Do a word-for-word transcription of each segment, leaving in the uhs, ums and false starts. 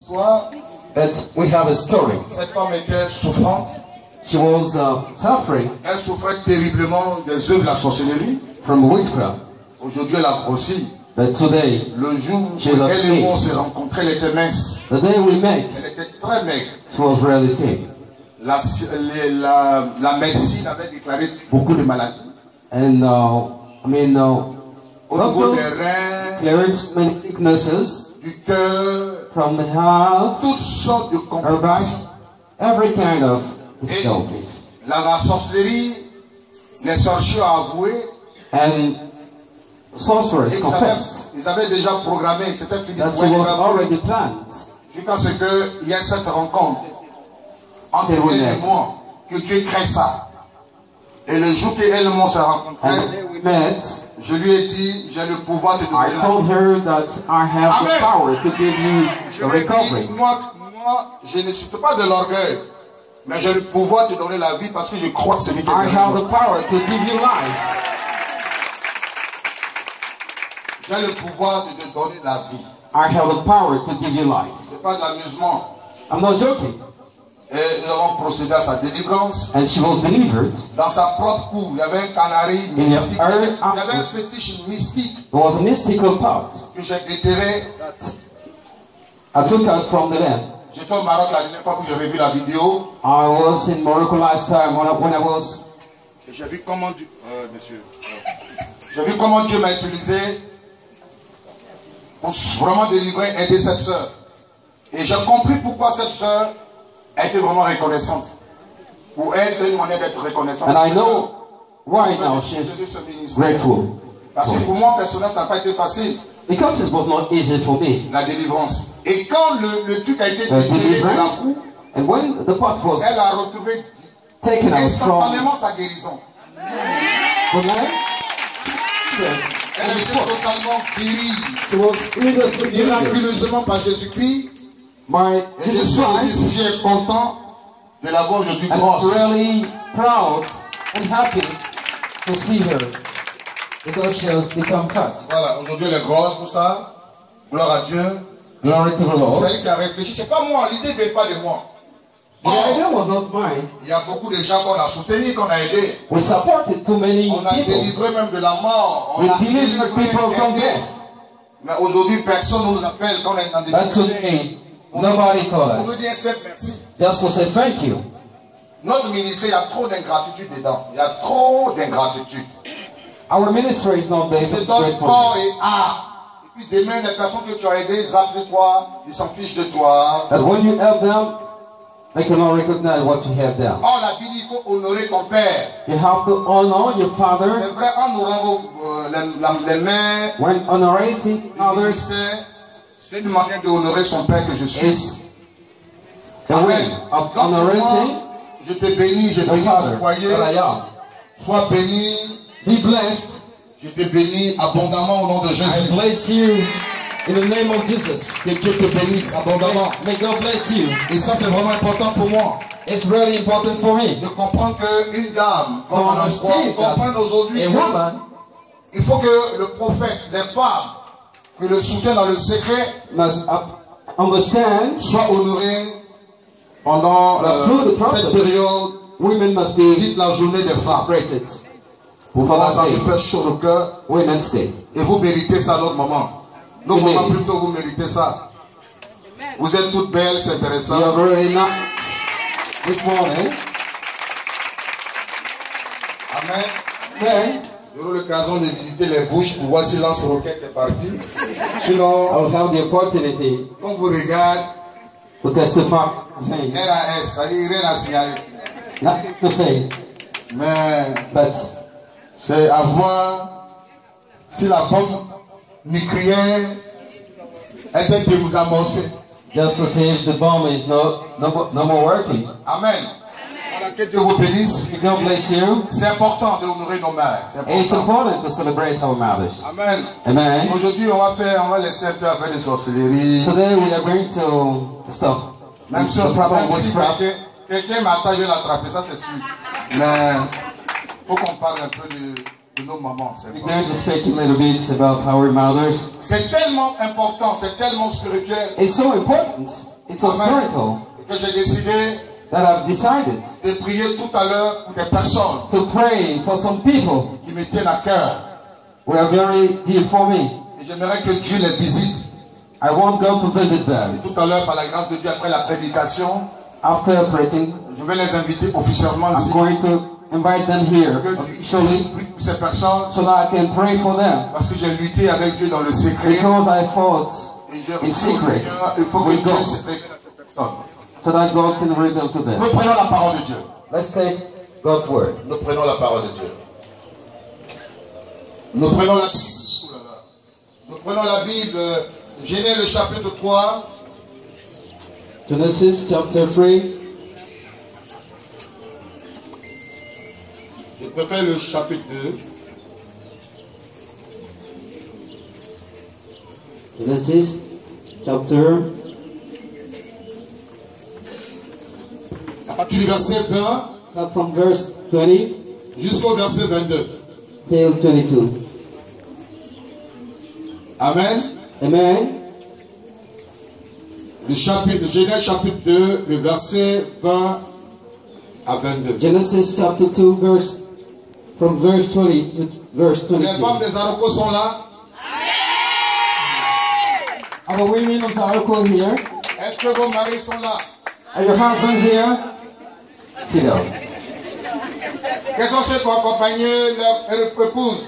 But we have a story. Cette femme était souffrante. She was uh, suffering. Elle souffrait terriblement des œuvres de la sorcellerie. From witchcraft. Aujourd'hui, elle a grossi. But today, le jour où elle et moi se rencontraient, elle était mince. The day we met, elle était très maigre. She was really thin. La, la, la médecine avait déclaré beaucoup de maladies. And uh, I mean, uh, au niveau des reins, cleared many sicknesses, du cœur, from the heart, toutes sortes de complications, every kind of difficulties. La, la sorcellerie, les sorciers ont avoué. And sorcerers confessed. Ils avaient déjà programmé, c'était fini. That she was already planned. Jusqu'à ce qu'il y ait cette rencontre entre elle et moi, que Dieu crée ça. Et le jour qu'elle et moi se rencontraient, je lui ai dit, j'ai le pouvoir de te donner. I told her that I have Amen. The power to give you je the recovery. Dit, moi, moi, je ne suis pas de l'orgueil, mais j'ai le pouvoir de te donner la vie parce que je crois que c'est lui qui I have the power to give you life. J'ai le pouvoir de te donner la vie. I have the power to give you life. C'est pas de l'amusement. I'm not joking. Et nous avons procédé à sa délivrance. And she was delivered. Dans sa propre cour, il y avait un canari mystique. Il y avait, il y avait un fétiche mystique. There was a mystical part. Que j'ai déterré. I took out from the land. J'étais au Maroc la dernière fois que j'avais vu la vidéo. I was in Morocco last time when I, when I was. J'ai vu comment Dieu, euh, monsieur. J'ai vu comment Dieu m'a utilisé pour vraiment délivrer, aider cette sœur. Et j'ai compris pourquoi cette sœur a été vraiment reconnaissante. Pour elle, c'est une manière d'être reconnaissante. And I know why now she's grateful. Parce que pour moi, personnellement, ça n'a pas été facile. Because it was not easy for me. La délivrance. Et quand le, le truc a été délivré de la cour, and when the pot was elle a retrouvé taken out instantanément sa guérison. From there, elle a été totalement guérie. She was miraculeusement par Jésus-Christ. My Et je suis, je suis content de la voir aujourd'hui grosse. I'm really proud and happy to see her because she has become fat. Voilà, aujourd'hui elle est grosse pour ça. Gloire à Dieu. Glory to the Lord. C'est elle qui a réfléchi. C'est pas moi, l'idée ne vient pas de moi. The idea was not mine. Il y a beaucoup de gens qu'on a soutenus, qu'on a aidés. We supported too many On a people. délivré même de la mort. On We a delivered people from death. Mais aujourd'hui, personne ne nous appelle quand on est dans des But today, nobody calls on nous us. dit un simple merci. Just to say thank you. Notre ministère, il y a trop d'ingratitude dedans. Il y a trop d'ingratitude. Our ministry is not based Je on te donne corps gratefulness. et art. Et puis demain, les personnes que tu as aidées, ils zappent de toi, ils s'en fichent de toi. That when you help them, they cannot recognize what you have done. Oh, la Bible, il faut honorer ton père. You have to honor your C'est father. vrai, en honorant euh, les, la, les mains, When honorating others c'est une manière de honorer son père que je suis. is the way of Donc, honorating moi, je te bénis, je the bénis ton father foyer. that I am. Sois béni. Be blessed. Je te bénis abondamment au nom de I Jésus. bless you in the name of Jesus. Que Dieu te bénisse abondamment. May God bless you. Et ça, c'est vraiment important pour moi. It's really important for me. De comprendre qu'une dame, comme on understand comprendre aujourd'hui, A woman il faut que le prophète, les femmes, que le soutien dans le secret must understand soit honoré pendant that through the euh, process, cette période, women must be dites la journée des femmes. celebrated. Pour Father's ça me Day, fait chaud au cœur. Women's Day. Et vous méritez ça notre maman. Nos Amen. mamans plutôt, vous méritez ça. Vous êtes toutes belles, c'est intéressant. You are very nice this morning. Amen. Then J'aurai l'occasion de visiter les bouches pour voir si Lance Roquette est parti. I Sinon, will have the opportunity quand vous regardez, to testify. Things. R A S, ça dit rien à signaler. Nothing to say, Mais but c'est à voir si la bombe nucléaire était désamorcée. just to see if the bomb is no, no, no more working. Amen. Voilà, que Dieu vous bénisse. God bless you. C'est important de honorer nos mères. C'est It's important. important to celebrate our mothers. Amen. Amen. Aujourd'hui, on va faire, on va laisser un peu faire des sorcelleries. Today we are going to stop. Même si, the problem même si with craft. quelqu'un quelqu'un m'attaque, je vais l'attraper, ça c'est sûr. Mais il faut qu'on parle un peu de, de nos mamans. C'est We're important. going to speak a little bit about our mothers. C'est tellement important, c'est tellement spirituel. It's so important It's so spiritual. Et que j'ai décidé that I've decided de prier tout à l'heure pour des personnes to pray for some people qui me tiennent à cœur. who are very dear for me. Et j'aimerais que Dieu les visite. I want God to visit them. Et tout à l'heure, par la grâce de Dieu, après la prédication, after preaching, je vais les inviter officiellement I'm ici. going to invite them here officially, ces personnes, so that I can pray for them. Parce que j'ai lutté avec Dieu dans le secret. Because I fought Et je in secret il faut que with Dieu God, se révèle à ces personnes. so that God can reveal to them. Nous prenons la parole de Dieu. Let's take God's word. Nous prenons la parole de Dieu. Nous prenons la, Nous prenons la Bible, Genèse le chapitre trois. Genesis chapter three. Je préfère le chapitre deux. Genesis chapter. À partir du verset vingt. From verse twenty. Jusqu'au verset vingt-deux. Till twenty-two. Amen. Amen. Le chapitre, Genèse chapitre deux, le verset vingt à vingt-deux. Genesis chapter two, verse from verse twenty to verse twenty-two. Les femmes des Arocos sont là. Are the women of the Arocos here? Est-ce que vos maris sont là? Are your husbands here? Sit down. Quels sont ceux qui ont accompagné leur épouse?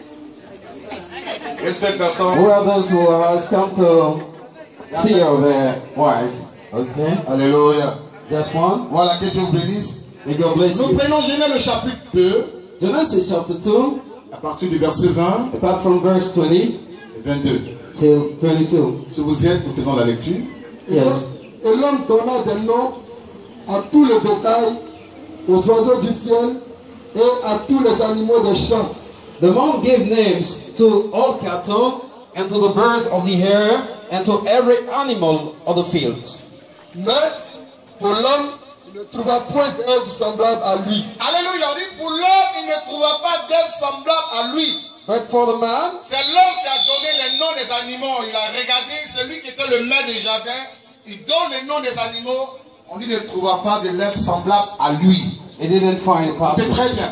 Et cette personne. Who are those who has come to see your wife? Okay. Alléluia. Just one. Voilà, que Dieu vous bénisse. May God bless you. Nous prenons Genèse le chapitre deux. Genesis chapter two. À partir du verset vingt. Apart from verse twenty. Et vingt-deux. Till twenty-two. Si vous y êtes, nous faisons la lecture. Yes. Et l'homme donna des noms à tout le bétail, aux oiseaux du ciel et à tous les animaux des champs. The man gave names to all cattle and to the birds of the air and to every animal of the fields. Mais pour l'homme, il ne trouva point d'aide semblable à lui. Alléluia. On dit pour l'homme, il ne trouva pas d'aide semblable à lui. But for the man, c'est l'homme qui a donné les noms des animaux. Il a regardé celui qui était le maître du jardin. Il donne les noms des animaux. On dit qu'il ne trouva pas de l'être semblable à lui. He didn't find it possible. C'est très bien.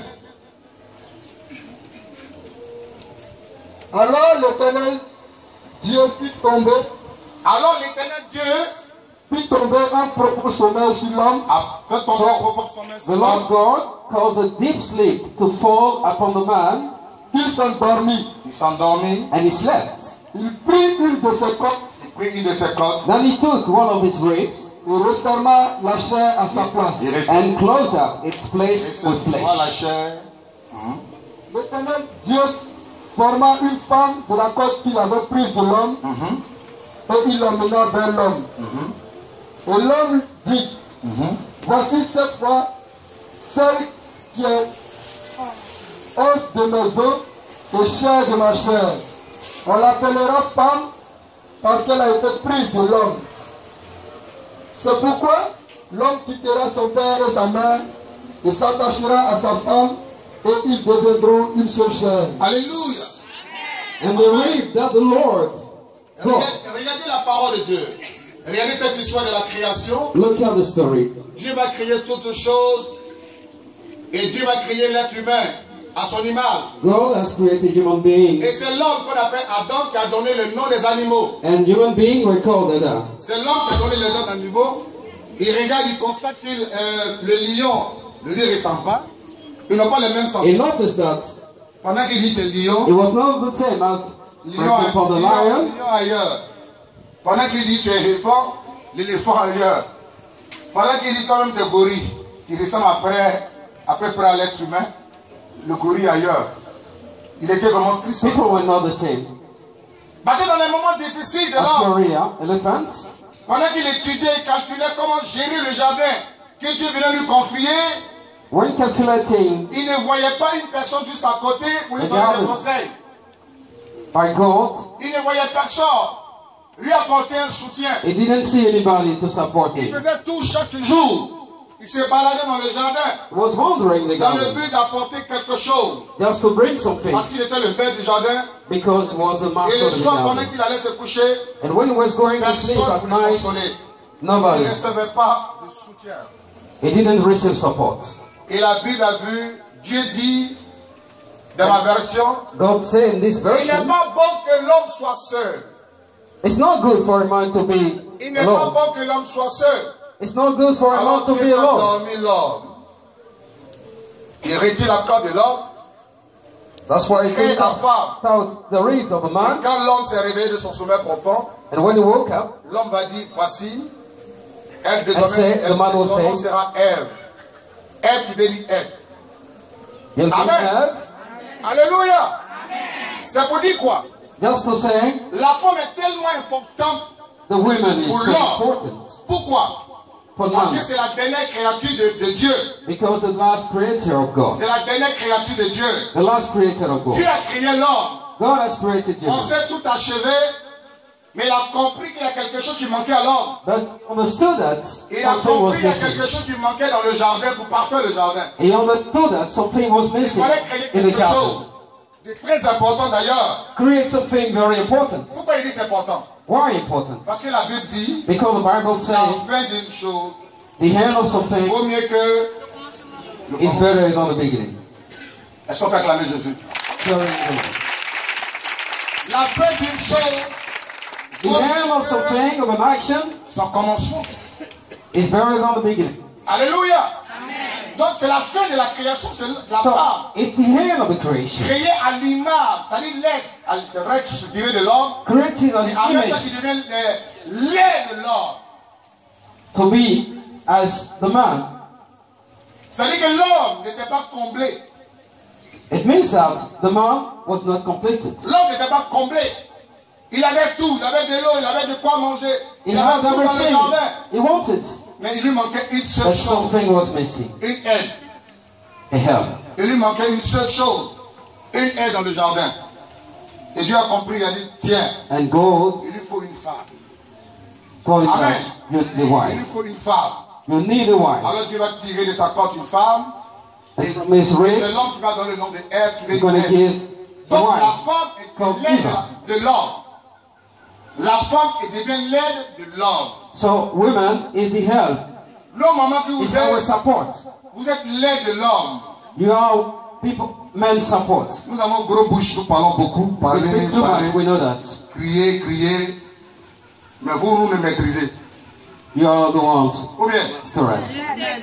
Alors l'Éternel Dieu fit tomber. Alors l'Éternel Dieu fit tomber un profond sommeil sur l'homme. A fait tomber un profond sommeil sur l'homme. The Lord God caused a deep sleep to fall upon the man. Il s'endormit. Il s'endormit. And he slept. Il prit une de ses côtes. Il prit une de ses côtes. Then he took one of his ribs. Et referma la chair à sa place. And closed up its place with flesh. La chair. Hum. L'Éternel Dieu forma une femme de la côte qu'il avait prise de l'homme. Mm-hmm. Et il l'emmena vers l'homme. Mm-hmm. Et l'homme dit, mm-hmm. Voici cette fois celle qui est os de mes os et chair de ma chair. On l'appellera femme parce qu'elle a été prise de l'homme. C'est pourquoi l'homme quittera son père et sa mère et s'attachera à sa femme et ils deviendront une seule chair. Alléluia. And the rib that the Lord brought. Regardez la parole de Dieu. Regardez cette histoire de la création. Look at the story. Dieu va créer toutes choses et Dieu va créer l'être humain à son image. God has created human beings. Et c'est l'homme qu'on appelle Adam qui a donné le nom des animaux. And human beings were called Adam. C'est l'homme qui a donné le nom des animaux. Il regarde, il constate que euh, le lion ne lui ressemble pas. Ils n'ont pas les mêmes sentiments. He noticed that. Pendant qu'il dit que le lion, it was not the same as lion, the lion. lion ailleurs. Pendant qu'il dit tu es éléphant, l'éléphant ailleurs. Pendant qu'il dit quand même des gorilles, qui ressemblent après, à peu près à l'être humain, le gorille ailleurs. Il était vraiment triste. People were not the same. Parce que dans les moments difficiles de l'homme, pendant qu'il étudiait et calculait comment gérer le jardin que Dieu venait lui confier, when calculating, il ne voyait pas une personne juste à côté pour lui donner des conseils. By God, il ne voyait personne lui apporter un soutien. He didn't see anybody to support him. Il faisait tout chaque jour. Il se baladait dans le jardin. He was wandering the dans garden. le but d'apporter quelque chose. Just to bring something. Parce qu'il était le père du jardin. Because he was the master et le of the soir, garden. pendant qu'il allait se coucher, and when he was going to sleep at night, Nobody. Il ne recevait pas de soutien. He didn't receive support. Et la Bible a vu, Dieu dit, dans ma version, God said in this il n'est version, pas bon que l'homme soit seul. it's not good for a man to be Il n'est pas alone. bon que l'homme soit seul. It's not good for a man Alors to Dieu be fait alone. dormir l'homme. Il retire la corde de l'homme. That's why he Et took la out femme. out the reed of a man. Quand l'homme s'est réveillé de son sommeil profond, And when he woke up, l'homme va dire, voici, elle And désormais, say, elle, the man will son nom say, sera Ève. Ève qui veut dire Ève. you'll be Amen. Eve. Alléluia. C'est pour dire quoi? Just to say, La femme est tellement importante the women is pour so l'homme. important Pourquoi? for Parce que man. c'est la dernière créature de, de Dieu. Because the last creator of God. C'est la dernière créature de Dieu. The last creator of Dieu God. a créé l'homme. God has created On you. s'est tout achevé, mais il a compris qu'il y a quelque chose qui manquait à l'homme. But understood that Il a something was compris qu'il y a missing. quelque chose qui manquait dans le jardin pour parfaire le jardin. He understood that something was Il missing fallait créer in the quelque chose garden. de très important d'ailleurs. Create something very important. Pourquoi il dit c'est important? Why important? Parce que la Bible dit, Because the Bible la says fin d'une chose the end of something vaut mieux que le is commencement. better than the beginning. Est-ce qu'on peut acclamer Jésus? La fin d'une chose The end of something, of an action, son commencement. is better than the beginning. Alléluia. Donc c'est la fin de la création, c'est la So femme. it's the end of the creation. Créée à l'image, c'est-à-dire l'aide. C'est vrai que je dirais de l'homme, Created an mais en même temps qui image devient euh, l'aide de l'homme. to be as the man. C'est-à-dire que l'homme n'était pas comblé. It means that the man was not completed. L'homme n'était pas comblé. Il avait tout, il avait de l'eau, il avait de quoi manger. He Il had avait tout dans le everything jardin. he wanted, Mais il lui manquait une seule but chose, something was missing. une aide. A help. Il lui manquait une seule chose, une aide dans le jardin. Et Dieu a compris, il a dit, tiens, And God il lui faut une femme. told him Amen. that you need a Il lui wife. faut une femme. You need a wife. Alors Dieu va tirer de sa corde une femme. And from his Et rib, c'est l'homme qui va donner le nom de Ève qui veut he's dire going to aide. give the Donc la wife. femme est Comme l'aide Eva. de l'homme. La femme est devient l'aide de l'homme. So women is the help. L'homme, maman, que vous It's our êtes, support. vous êtes l'aide de l'homme. You are people, men support. Nous avons gros bouche, nous parlons beaucoup, We parler, speak too parler, much, we know that. crier, crier. Mais vous, nous me maîtrisez. You are the ones Ou bien? stress.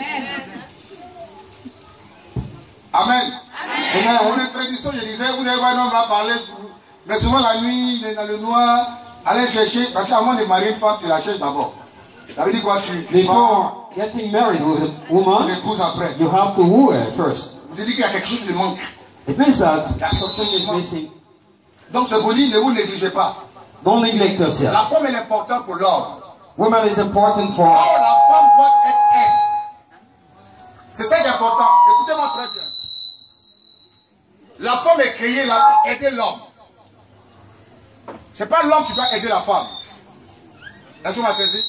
Amen. Dans Amen. mon tradition, je disais, vous allez voir, on va parler. Mais souvent la nuit, dans le noir, allez chercher, parce qu'avant de marier une femme, tu la cherches d'abord. Ça veut dire quoi? Tu, tu vas, Before getting married with a tu woman, l'épouses après. you have to woo her first. Vous dites qu'il y a quelque chose qui lui manque. It means that something is missing. Donc c'est pour dire, ne vous négligez pas. Don't neglect yourself. La femme est importante pour l'homme. Woman is important Oh, for. la femme doit être aide. C'est ça qui est important. Écoutez-moi très bien. La femme est créée là pour aider l'homme. C'est pas l'homme qui doit aider la femme. Est-ce qu'on m'a saisi?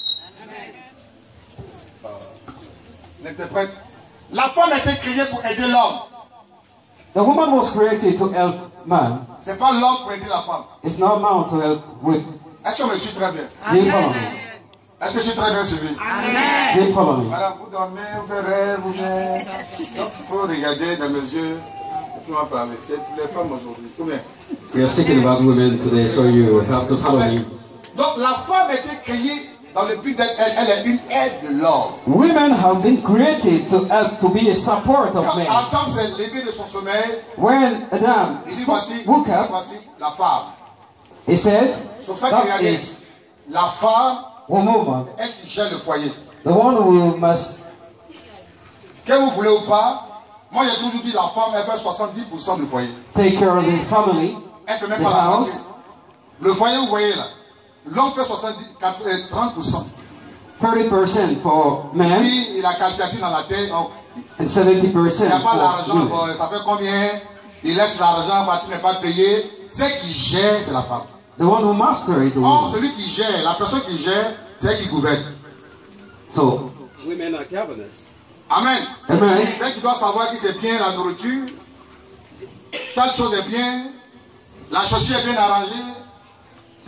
L'interprète. La femme a été créée pour aider l'homme. The woman was created to help man. C'est pas l'homme pour aider la femme. It's not man to help with. Est-ce qu'on me suit très bien? Do you follow me? Est-ce que je suis très bien suivi? Do you follow me? Madame, vous dormez, vous verrez, vous verrez. Donc, il faut regarder dans mes yeux. Et puis on va parler. C'est pour les femmes aujourd'hui. Combien? We are speaking about women today, so you have to follow me. Donc la femme a été créée dans le but d'être, elle, elle est une aide de l'homme. Women have been created to help, to be a support Quand of men. Adam s'est levé de son sommeil, When Adam il dit voici, woke up, voici la femme. he said, Son frère qui that réalise, is la femme, one woman, c'est elle qui gère le foyer. the one who must, Que vous voulez ou pas, moi j'ai toujours dit la femme, elle fait soixante-dix pour cent du foyer. take care of the family, Elle ne fait même the pas la house. moitié. Le foyer, vous voyez là, l'homme fait soixante-dix, trente pour cent. thirty percent for men, Puis il a calculé dans la tête, donc, and seventy il percent n'y a pas for l'argent, women. bon, ça fait combien? Il laisse l'argent, tu n'es pas payé. Ce qui gère, c'est la femme. The one who master it, the Or, woman. celui qui gère, la personne qui gère, c'est elle qui gouverne. So, Women are governors. Amen. amen. C'est elle qui doit savoir que c'est bien la nourriture, telle chose est bien, la chaussure est bien arrangée,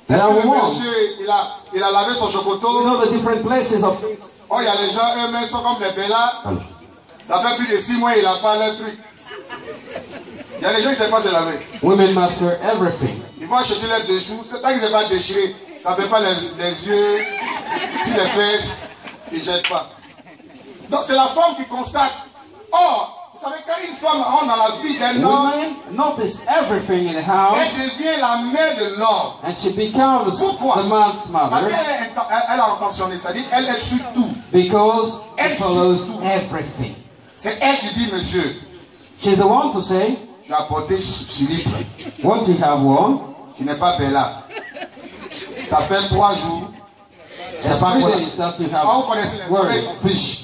Est-ce que le monsieur, il a, il a lavé son chocoto? You know the different places of things. Oh, il y a les gens eux-mêmes sont comme des bellas. Ça fait plus de six mois il n'a pas leur truc. Il y a des gens qui ne savent pas se laver. Women master everything. Ils vont acheter leurs deux jours. Tant qu'ils ne savent pas déchirer, ça ne fait pas les, les yeux, si les fesses, ils ne jettent pas. Donc c'est la femme qui constate. Oh, vous savez, quand une femme rentre dans la vie d'un homme, Women notice everything in the house. elle devient la mère de l'homme. And she becomes Pourquoi? the man's Parce mother. qu'elle est, elle a intentionné, c'est-à-dire elle est sur tout. Because Elle she follows suit tout. everything. C'est elle qui dit, monsieur, She's the one to say, tu as porté Philippe, what you have worn, tu n'es pas Bella. Ça fait trois jours. C'est there's pas three quoi. days that you Ah, vous have connaissez les worn. oreilles fiches.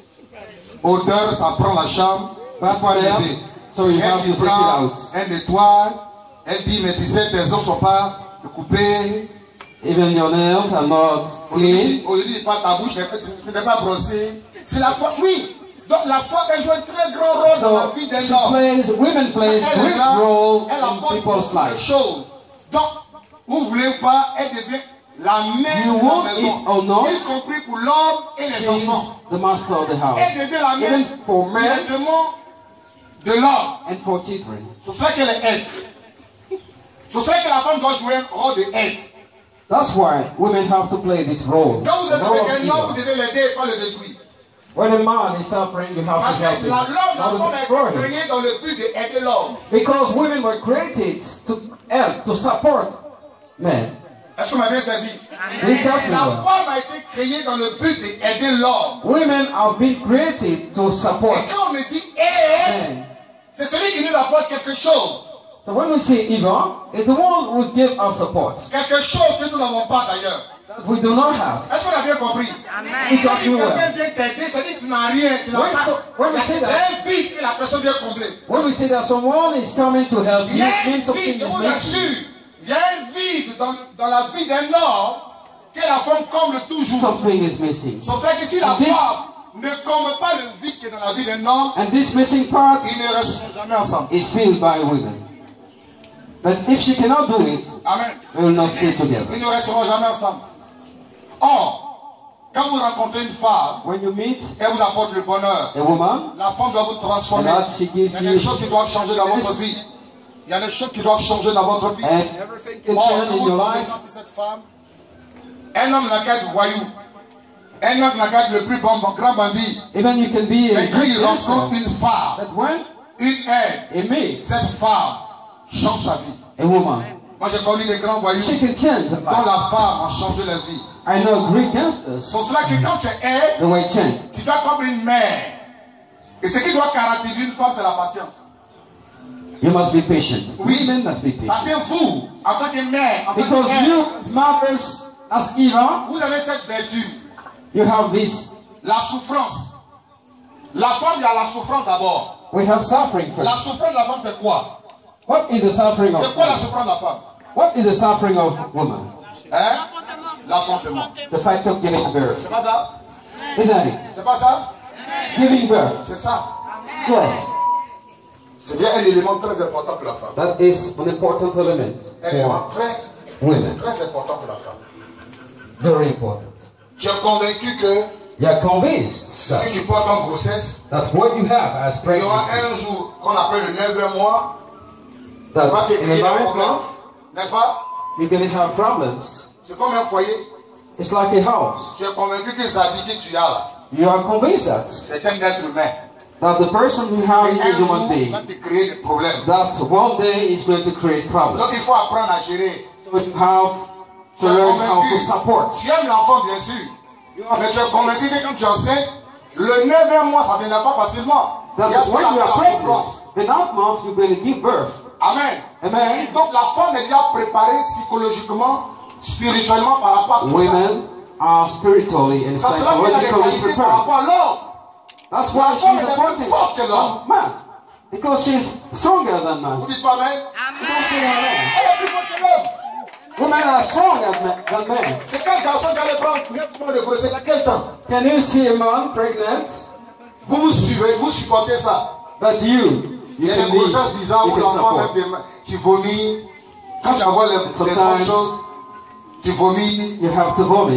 Odeur, ça prend la chambre. Bad Il faut smell, enlever. so you have Elle to qui take it prend, out. elle nettoie. Elle dit, mais tu sais, tes ongles ne sont pas coupés. Even your nails are not clean. Aujourd'hui, pas ta bouche, tu n'es pas brossé. C'est la foi. Oui. Donc la foi, elle joue un très grand rôle dans la So vie d'un she homme. plays, women plays Elle est great là, role elle in apporte people's beaucoup de lives. choses. Donc, vous voulez pas, elle devient la mère You de want la it maison, or not, y compris pour l'homme et les She's enfants. the master of the house. Elle devient la mère Even for men directement de l'homme. and for children. C'est ça qu'elle est aide. C'est ça que la femme doit jouer un rôle de aide. That's why women have to play this role. Quand vous the êtes role avec of un homme, vous leader. devez l'aider et pas le détruire. When a man is suffering, you have Parce to help que him. la- l'homme, la Not femme to a destroy été him. créée dans le but d'aider l'homme. Because women were created to help, to support men. Est-ce que vous m'avez saisi? We got La me. femme a été créée dans le but d'aider l'homme. Women have been created to support Et quand on me dit aide, men. c'est celui qui nous apporte quelque chose. So when we say Eva, it's the one who give us support Quelque chose que nous n'avons pas d'ailleurs. that we do not have. Est-ce qu'on a bien compris? We Quand got me quelqu'un well. vient t'aider, ça dit que tu n'as rien, tu n'as When pas. so- when we Il y a say that- un vide que la personne doit combler. When we say that someone is coming to help Il you, y a it un means something vide, je is vous missing. assure. Il y a un vide dans, dans la vie d'un homme que la femme comble toujours. Something is missing. Sauf que si la And this- femme ne comble pas le vide qui est dans la vie d'un homme, And this missing part ils ne resteront jamais ensemble. is filled by women. But if she cannot do it, Amen. we will not stay together. Ils ne resteront jamais ensemble. Or, quand vous rencontrez une femme, When you meet elle vous apporte le bonheur. a woman, La femme doit vous transformer. And that she Il y gives a des you choses qui doivent changer dans votre happiness. vie. Il y a des choses qui doivent changer dans votre vie. and everything can Or, turn quand in vous your tombez life, face à cette femme, un homme n'a qu'à être voyou. Un homme n'a qu'à être le plus bon, bon, grand bandit. even you can be a Mais quand good il rencontre gangster. une femme, But when une aide, it meets cette femme change sa vie. a woman, Moi j'ai connu des grands voyous she can change her dont life. la femme a changé leur vie. I know great gangsters, C'est cela que quand tu aides, the way change. tu dois comme une mère. Et ce qui doit caractériser une femme, c'est la patience. You must be patient. Oui. Women must be Parce patient. que vous, en tant que mère, en tant Because que mère, you, as mothers, as Eva, vous avez cette vertu, you have this. la souffrance. La femme, il y a la souffrance d'abord. We have suffering La first. souffrance de la femme, c'est quoi? What is the suffering C'est of quoi la woman? souffrance de la femme? What is the suffering of woman? Hein? L'enfantement. The fact of giving birth. C'est pas ça? Isn't it? C'est pas ça? Giving birth. C'est ça. Yes. C'est bien un élément très important pour la femme. That is an important element Un élément for très, women. très important pour la femme. Very important. Tu es convaincu que You are convinced ce que that, tu portes en grossesse, that what you have as il y aura pregnancy, un jour qu'on appelle le neuvième mois, that va te in the créer des ninth problèmes. month, N'est-ce pas? you're going to have problems. C'est comme un foyer. It's like a house. Tu es convaincu que ça dit que tu as là. You are convinced that, C'est un être humain. that the person who has Et is a un jour, human being, va te créer des problèmes. that one day is going to create Donc problems. il faut apprendre à gérer. So you have Tu to es learn how to convaincu. support. Tu aimes l'enfant, bien sûr. Mais tu es convaincu que quand tu es enceinte, le neuvième mois, ça ne vient pas facilement. Il y a That ce qu'on when you appelle are la pregnant, souffrance. the ninth month you're going to give birth. Amen. Amen. Donc la femme est déjà préparée psychologiquement, spirituellement par rapport à tout ça. Women are spiritually and Ça sera qu'elle a des psychologically qualités par prepared. rapport à l'homme. That's why La femme she's est supporting plus forte que l'homme. man. Because she's stronger than man. Vous dites pas Amen? Don't say amen. Elle est plus forte que l'homme. Women are stronger than than men. C'est quel garçon qui allait prendre neuf mois de grossesse à quel temps? Can you see a man pregnant? Vous vous suivez, vous supportez ça. But you, Il y you a can des be, grossesses bizarres you où can l'enfant support. met des mains qui vomit. Quand tu vois les, les bonnes Sometimes choses, tu vomis, you have to vomit,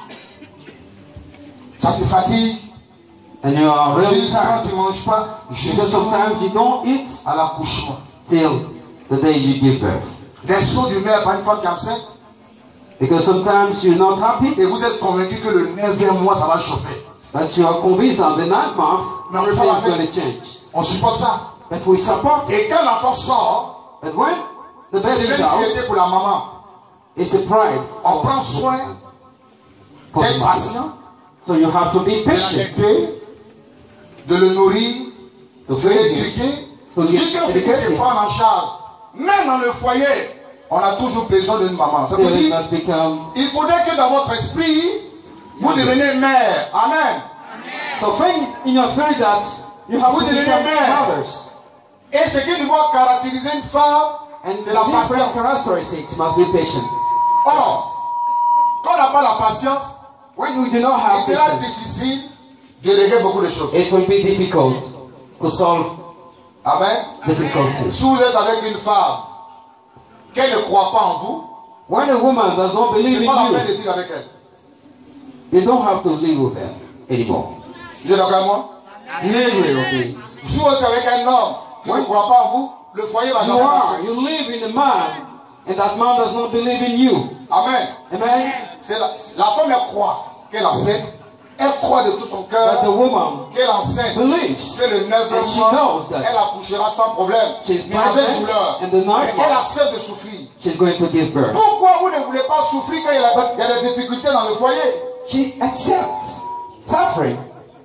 ça te fatigue, and you are really jusqu'à tired. tu ne manges pas, Because jusqu'à sometimes you don't eat à l'accouchement. till the day you give birth. Des sauts d'humeur par une femme qui est enceinte, Because sometimes you're not happy, et vous êtes convaincu que le neuvième mois, ça va chauffer. but you are convinced that the ninth month, Mais on everything is fait going to change. On supporte ça. But we support it. Et quand l'enfant sort, But when the il baby y a is une out, fierté pour la maman. it's a pride. On prend soin for the d'être mother. patient, So you have to be de patient l'allaiter, de le nourrir, to de feed him. l'éduquer. So Quelqu'un sait qu'il se prend en charge. Même dans le foyer, on a toujours besoin d'une maman. Ça veut Till it dire, must become. il faudrait que dans votre esprit, vous deveniez mère. Amen. So think in your spirit that you have Vous to devenez become mère. mothers. Et ce qui doit caractériser une femme, And c'est la different patience. characteristics must be patient. Or, quand on n'a pas la patience, When we do not il have sera patience, difficile de régler beaucoup de choses. it will be difficult to solve Amen. difficulties. Si vous êtes avec une femme qu'elle ne croit pas en vous, When a woman does not believe c'est in pas la peine you, de vivre avec elle. you don't have to live with her anymore. Vous êtes d'accord avec moi? Live with me. Si vous êtes avec un homme qui ne croit pas en vous, le foyer va You jamais are. marcher. You live in a man, and that man does not believe in you. Amen. Amen. C'est la, la femme, elle croit qu'elle est enceinte. Elle croit de tout son cœur But the woman qu'elle est enceinte. believes Que le neuvième and she mois, knows that elle accouchera sans problème. she's Mais avec pregnant douleur. and the ninth Mais elle month accepte de souffrir. she's going to give birth. Pourquoi vous ne voulez pas souffrir quand il y a, il y a des difficultés dans le foyer? She accepts suffering.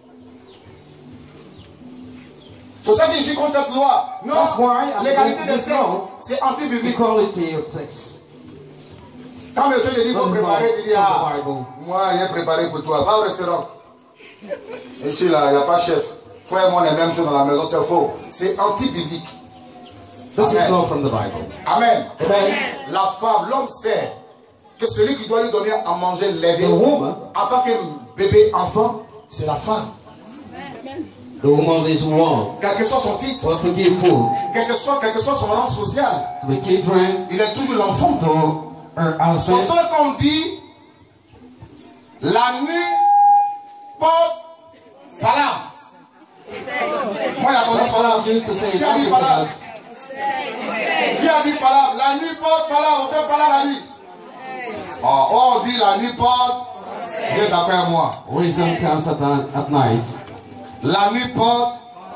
C'est pour ça que je suis contre cette loi. Non, That's why I'm l'égalité against des this sexes, law. c'est anti-biblique. Equality of sex. Quand monsieur te dit, il faut That is préparer, tu dis, not ah, from the Bible. moi, il est préparé pour toi. Va au restaurant. Ici, là, il n'y a pas de chef. Toi et moi, on est même chose dans la maison, c'est faux. C'est anti-biblique. This is Amen. not from the Bible. Amen. Amen. La femme, l'homme sait que celui qui doit lui donner à manger, l'aider, The woman, en tant que bébé, enfant, c'est la femme. the woman is one. Quel que soit son titre, Was to give food quel que soit, quel que soit son rang social, to the children, il est toujours l'enfant. to her Sauf husband. que quand on dit la nuit porte palabre. Moi, il a entendu That's what palabre. I'm used to say. Qui a dit palabre? Qui a dit palabre? La nuit porte palabre. On fait palabre la nuit. Oh, on dit la nuit porte. Dieu d'après moi. Wisdom comes at, at night. La nuit porte.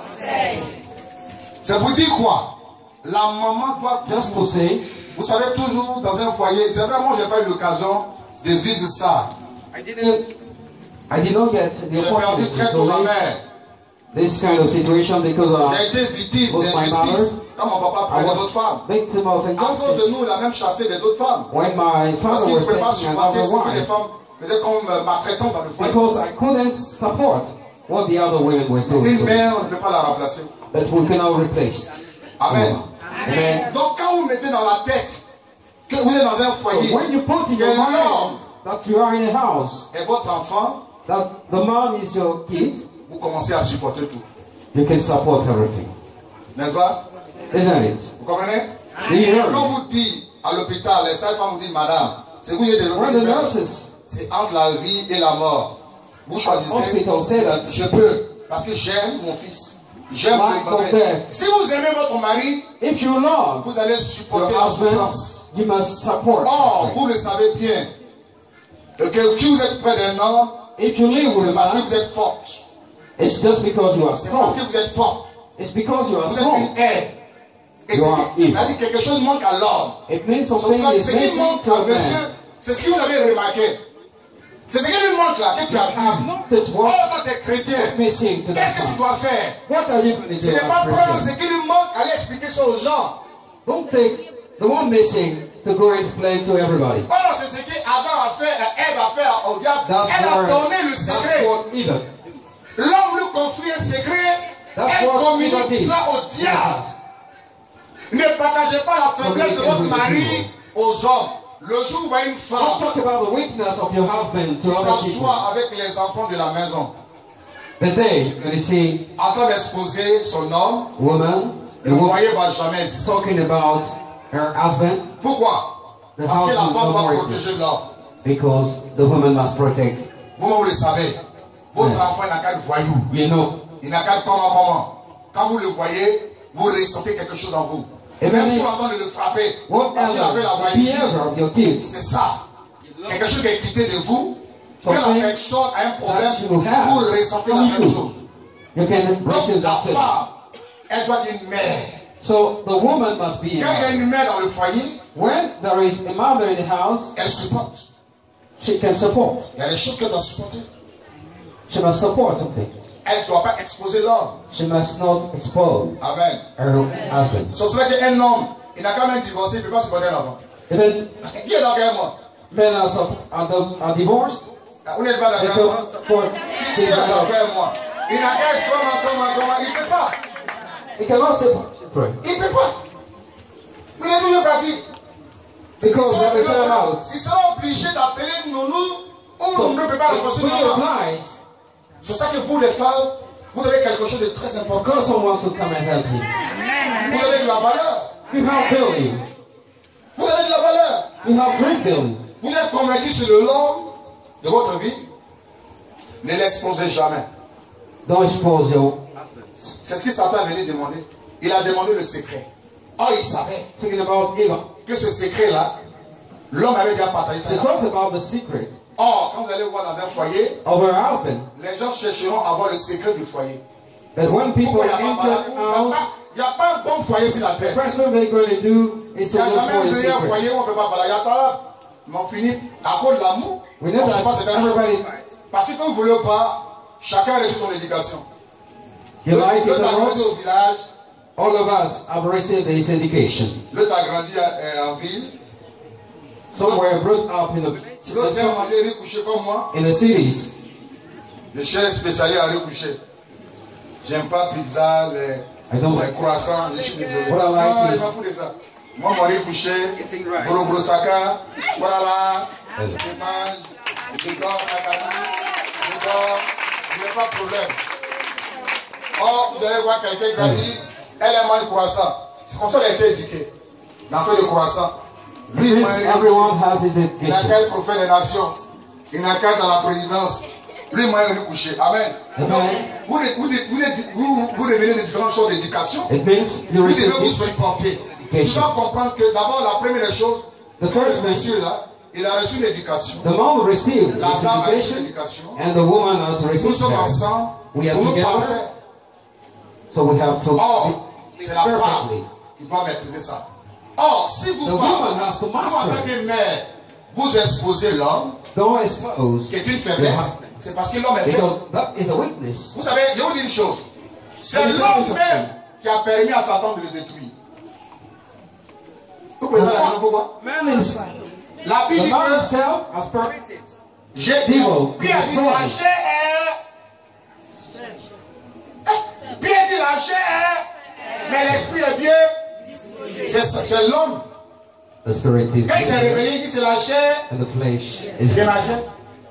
C'est pour dire quoi? La maman doit Just to say, vous savez, toujours dans un foyer, c'est vraiment, j'ai pas eu l'occasion de vivre ça. I didn't, I did not get the J'ai perdu opportunity très to tôt ma live mère. this kind of situation because J'ai of été victime was my d'injustice. mother. Quand mon papa I prenait d'autres was femmes. victim of À cause de injustice. nous, il a même chassé des autres femmes. When my Parce father qu'il ne was pouvait pas taking supporter another ce que les wife, femmes faisaient comme euh, maltraitance dans le foyer. because I couldn't support what the other women were doing. Une to me. mère, on ne peut pas la remplacer. But we cannot replace. Amen. Amen. Donc quand vous mettez dans la tête que vous êtes dans un So foyer when you put in your que mind l'homme that you are in a house, est votre enfant, that the man is your kid, vous commencez à supporter tout. you can support everything. N'est-ce pas? Isn't it? Vous comprenez? Do you hear Quand me? vous dites à l'hôpital, les sages-femmes vous disent, madame, c'est vous qui êtes When the nurses c'est entre la vie et la mort. Vous at choisissez, hospital say that je peux, parce que j'aime mon fils. J'aime Life mon or mari. death. Si vous aimez votre mari, if you love vous allez your supporter la husband, souffrance. you must support. Or, suffering. vous le savez bien, que qui vous êtes près d'un homme, If you live with c'est a parce que man, vous êtes forte. it's just because you are C'est parce strong. que vous êtes forte. It's because you are Vous êtes strong. une aide. Et You are c'est- evil. ça dit que quelque chose manque à l'homme. It means Sauf something que is ce qui missing manque to à a monsieur, man. c'est ce que vous avez remarqué. C'est ce qui lui manque là, que tu as I've vu. noticed Oh, what quand tu es chrétien, is missing to that qu'est-ce que tu man. dois faire? What are you going to Ce do n'est pas as prendre ce Christian? qui lui manque, aller expliquer ça aux gens. Don't take the one missing to go and explain to everybody. Oh, c'est ce qu'Adam a fait, Ève a fait au diable. That's Elle a what, donné le that's secret. what Eve. L'homme lui confie un secret. That's Elle what Eve communique did. ça au in the diable. past. Ne partagez pas la faiblesse de votre Communique mari everything. aux hommes. Le jour où va une Don't femme talk about the weakness of your husband to qui other people. s'assoit avec les enfants de la maison, The day you're going to see en train d'exposer son homme, a woman, a le woman foyer ne va jamais exister. talking about her husband. Pourquoi? The Parce que la house will femme no doit more protéger exist. l'homme. Because the woman must protect. Vous, vous le savez. Votre yeah. enfant n'a qu'à de voyou. You know. Il n'a qu'à de comment, comment. Quand vous le voyez, vous ressentez quelque chose en vous. Et même si on de le frapper, parce qu'il avait la voyou. C'est ça. Quelque chose qui est quitté de vous. Quand la personne a un problème, vous ressentez la même chose. You can Donc la femme, elle doit être une mère. So the woman must be. Quand il y a une mère dans le foyer, when there is a mother in the house, elle supporte. She can support. Il y a des choses qu'elle doit supporter. She must support some things. Elle ne doit pas exposer l'homme. She must not expose Amen. her husband. Sauf que un homme, il n'a quand même divorcé, il ne peut pas supporter l'enfant. Even qui est dans quel monde? Men are, are, are divorced. Vous n'êtes pas d'accord? Qui est dans quel monde? Il n'a qu'à comment, comment, comment, il ne peut pas. He cannot separate. Il ne peut pas. Il est toujours parti. Because they will come out. Il sera obligé d'appeler Nounou ou so, Nounou ne peut pas le considérer. C'est ça que vous les femmes, vous avez quelque chose de très important. Because someone to come and help you. Vous avez de la valeur. You have value. Vous avez de la valeur. You have great value. Vous êtes convaincu sur le long de votre vie. Ne l'exposez jamais. Don't expose your husband. C'est ce que Satan venait demander. Il a demandé le secret. Oh, il savait Speaking about Eva. que ce secret-là, l'homme avait déjà partagé ça. They talked about the secret. Or, quand vous allez voir dans un foyer, of her husband. Les gens chercheront à avoir le secret du foyer. But when people enter the house, il n'y a pas un bon foyer sur la terre. The first thing they're going to do is to look for a secret. Foyer où on peut pas parler. Mais on finit à cause de l'amour. We know that everybody fights. Parce que quand vous ne voulez pas, chacun a reçu son éducation. You like it or not? Au village. All of us have received this education. L'autre a grandi en ville. Some were brought up in the L'autre a mangé riz couché comme moi. In the cities. Je suis spécialisé à riz couché. J'aime pas pizza, les, les croissants. Je suis désolé. What I like non, is, pas pour ça. Moi, mon riz couché, gros gros saka, voilà, je mange, je dors, je dors, je n'ai pas de problème. Or, vous allez voir quelqu'un qui a dit, elle aime le croissant. C'est comme ça qu'elle a été éduquée. Elle a fait le croissant. Lui, everyone has his education. Il n'a qu'à être prophète des nations. Il n'a qu'à être dans la présidence. Lui, moi, il est couché. Amen. Amen. Vous, vous, vous, vous, vous devenez de différentes choses d'éducation. It means you vous receive devez vous supporter. Tu dois comprendre que d'abord, la première chose, the first monsieur là, il a reçu l'éducation. The man received la his dame education, a reçu l'éducation. And the woman has received. Nous sommes ensemble. We are together. So we have to. Or, c'est la femme qui doit maîtriser ça. Or, si vous, the woman has to master. Vous, en tant que mère, vous exposez l'homme, qui est une faiblesse, c'est parce que l'homme est faible. That is a weakness. Vous savez, je vais vous dire une chose. C'est l'homme même qui a permis à Satan de le détruire. Vous pouvez pas la raison pourquoi? La Bible dit que j'ai dit la chair est. Bien dit la chair, mais l'esprit est Dieu. C'est l'homme. The spirit is Quand il s'est réveillé, il dit c'est la chair. And the flesh is de ma chair.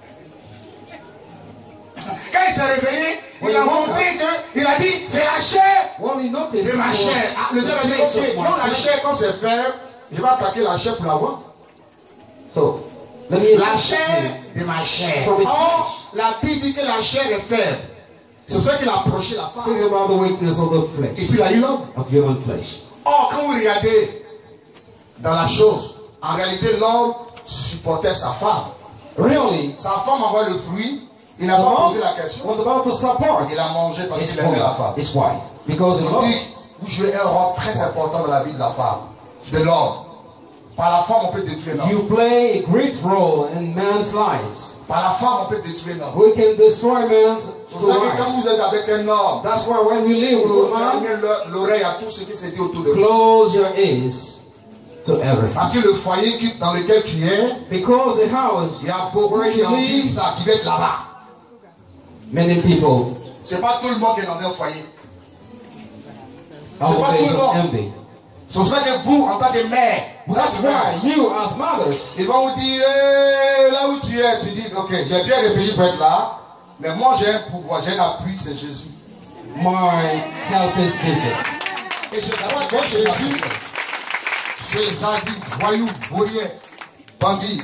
Quand il s'est réveillé, il a montré que, il a dit c'est la chair de ma chair. Ah, le Dieu a dit ok, non la chair quand c'est faire, je vais attaquer la chair pour l'avoir. So, la chair de ma chair. Or, la Bible dit que la chair est faible. C'est ça qu'il a approché la femme. Think about the weakness of the flesh. Et puis il a eu l'homme. Of human flesh. Or, quand vous regardez dans la chose, en réalité, l'homme supportait sa femme. Really? Sa femme envoie le fruit. Il n'a pas posé la question. Was about to support. Il a mangé parce qu'il aimait la femme. His wife. Because vous jouez un rôle très important dans la vie de la femme, de l'homme. Par la femme, on peut détruire l'homme. You play a great role in man's lives. Par la femme, on peut détruire l'homme. We can destroy man's lives. C'est pour ça que quand vous êtes avec un homme, that's why when we live with a man, fermez l'oreille à tout ce qui se dit autour de vous. Close your ears to everything. Parce que le foyer dans lequel tu es, because the house, il y a beaucoup qui envie ça, qui va être là-bas. Many people. C'est pas tout le monde qui est dans un foyer. C'est pas tout le monde. C'est pour ça que vous, en tant que mère, vous That's why you, as mothers, ils vont vous dire, eh, là où tu es, tu dis, ok, j'ai bien réfléchi pour être là, mais moi j'ai un pouvoir, j'ai un appui, c'est Jésus. My help is Jesus. Et je crois que Jésus, ces zadis, voyous, vauriens, bandits,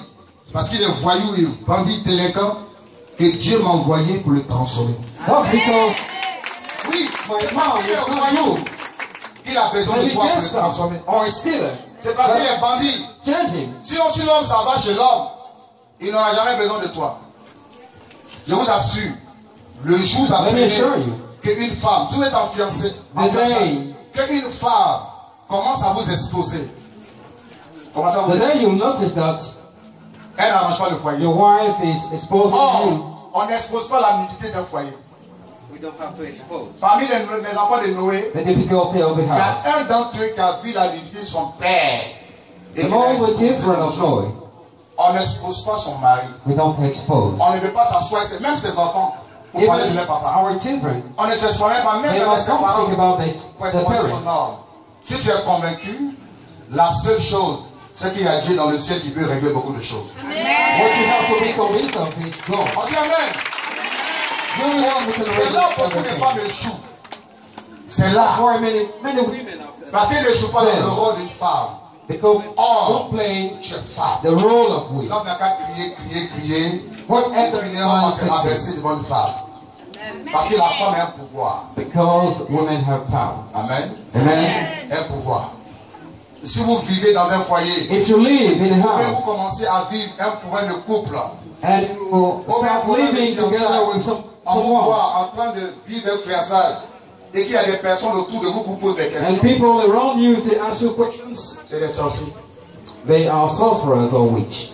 Parce qu'il est voyou et bandit délinquant que Dieu m'a envoyé pour le transformer. That's because Oui, my mom il est is not voyou. you. Il a besoin de Maybe toi pour le gangster transformer. or a stealer. C'est parce qu'il est bandit. Change him. Sinon, si l'homme s'en va chez l'homme, il n'aura jamais besoin de toi. Je vous assure, le jour où vous Let me apprenez assure you. qu'une femme, si vous êtes en fiancé, en The day- fiançailles, qu'une femme commence à vous exposer, commence à vous The day you notice that elle n'arrange pas le foyer. your wife is exposing you, Or, on n'expose pas la nudité d'un foyer. We don't have to expose. Parmi les, les enfants de Noé, the difficulty of the il y house. a un d'entre eux qui a vu la nudité de son père. Et qui Among l'a the exposé children aux of gens. Noah, On n'expose pas son mari. we don't expose. On ne veut pas s'asseoir, même ses enfants, pour parler de Even leur papa. our children, On ne s'assoit même pas, même they avec must ses not parents, speak about it, pour the exploiter son parents. ordre. Si tu es convaincu, la seule chose, c'est qu'il y a Dieu dans le ciel qui peut régler beaucoup de choses. What you have to be convinced of is God. On dit Amen. You're the one who can C'est là où regulate beaucoup de everything. femmes échouent. C'est là. That's why many, many women, Women are Parce qu'elles n'échouent pas dans le rôle d'une femme. because Oh. don't play Tu es femme. the role of women. L'homme n'a qu'à crier, crier, crier. Whatever Finalement, man on s'est rabaissé fixes, devant une femme. Parce que la femme a un pouvoir. because women have power. Amen. Amen. Un pouvoir. Si vous vivez dans un foyer, If you live in a vous house commencez à vivre un problème de couple. and you start living together with some, On vous someone, voit en train de vivre un fiançailles et qu'il y a des personnes autour de vous qui vous posent des and questions. people around you to ask you questions, C'est des sorciers. they are sorcerers or witch.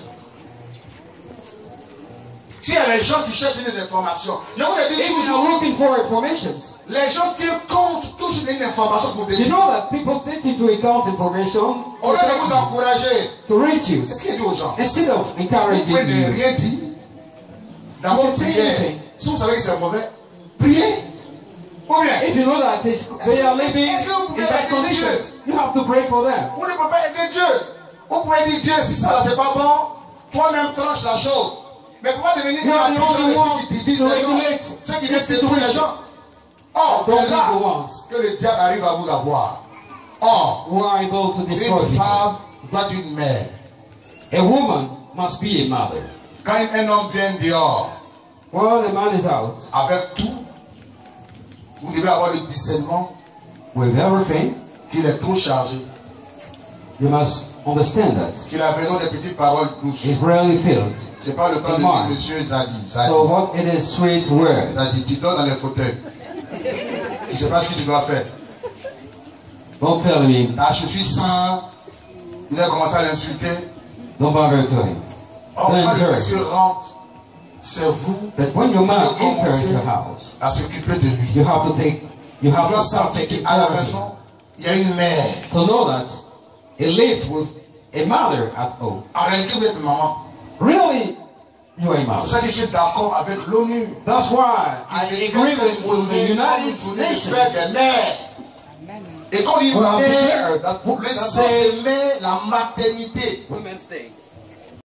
S'il y a les gens qui cherchent des informations, je vous ai dit If toujours, you're looking for information, les gens tiennent compte toujours d'une information pour vous you dire. know that people take into account information Au lieu de vous encourager, to reach you c'est ce qu'il dit aux gens. instead of Vous pouvez encouraging ne you. rien dire. Dans votre prière, si vous savez que c'est mauvais, priez. Ou bien, If you know that it's, they are living in bad conditions, you have to pray for them. vous ne pouvez pas aider Dieu. Vous pouvez dire Dieu, si ça là c'est pas bon, toi-même tranche la chose. Mais pourquoi devenir You are the only one ceux qui divisent to les gens, regulate ceux qui the détruisent les situation. gens? Or, Don't c'est be là the ones que le diable arrive à vous avoir. Or, who are able to destroy une people. femme doit être une mère. A woman must be a mother. Quand un homme vient dehors Well, the man is out avec tout, vous devez avoir le discernement with everything. qu'il est trop chargé, You must understand that qu'il a besoin de petites paroles douces. it's rarely filled. C'est pas le temps de Amen. dire monsieur Zadi. Zadi. So what it is sweet words. Zadi, tu dors dans les fauteuils. Tu sais pas ce que tu dois faire. Don't tell him. Ah, je suis sans. Vous avez commencé à l'insulter. Don't bother to him. Oh, Don't quand le encourage. monsieur rentre, c'est vous But when your man qui enters commencez your house, à s'occuper de lui. you have to take, you Tu have dois to start sentir taking qu'à care la of him. maison, il y a une mère. To know that he lives with a mother at home. En réalité, vous êtes maman. Really, you are a C'est pour mother. ça que je suis d'accord avec l'ONU. That's why I Il agree with with the United Nations. des mères. Et quand il We have mère, declared that, le that sens they, de mère, la maternité. Women's Day.